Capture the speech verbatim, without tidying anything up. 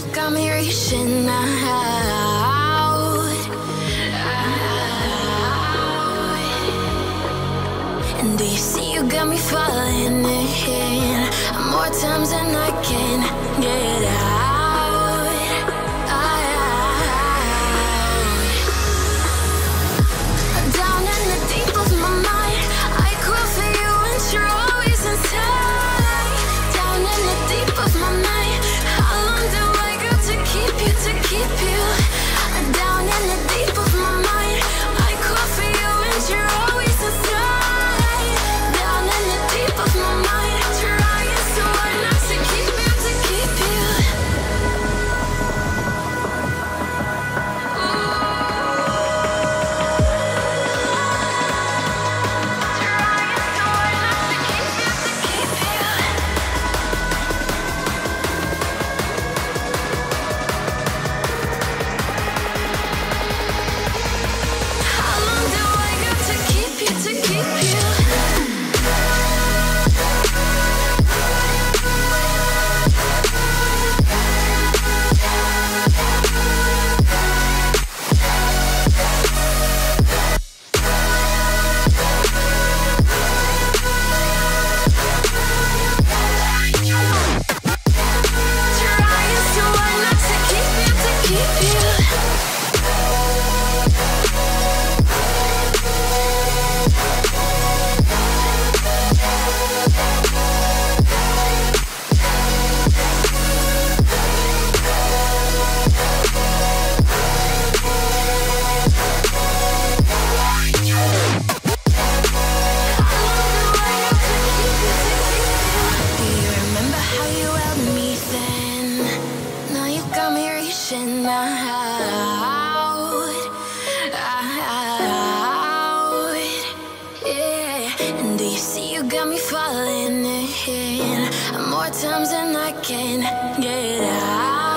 got me reaching out, out. And do you see you got me falling in more times than I can get out, out. Down in the deep of my mind, I crawl for you and you're always inside. Down in the deep of my mind, how long do I got to keep you, to keep you? Down in the deep of my mind, I crawl for you and you're always inside. Down in the deep of my mind, trying so hard not to keep you, to keep you. More times than I can get out.